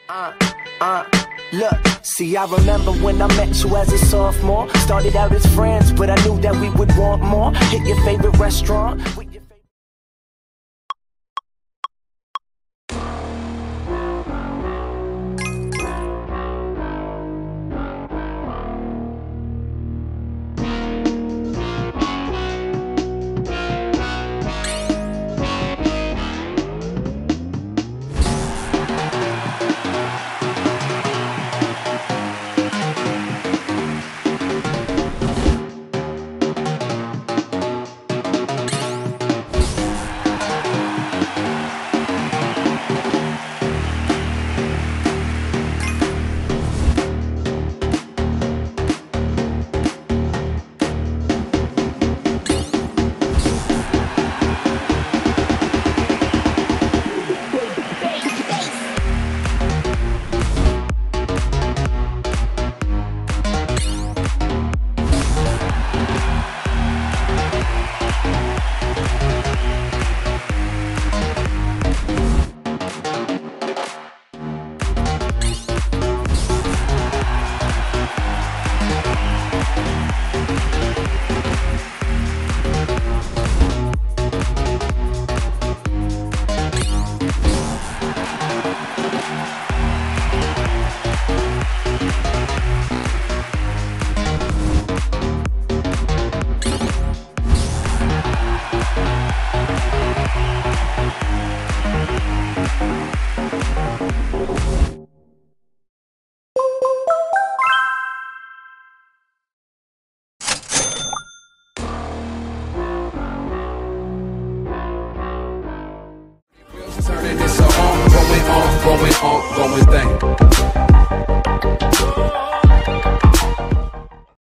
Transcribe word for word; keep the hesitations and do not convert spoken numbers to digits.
Uh, uh, look, see, I remember when I met you as a sophomore. Started out as friends, but I knew that we would want more. Hit your favorite restaurant with your Turning this on, going on, going on, going thing.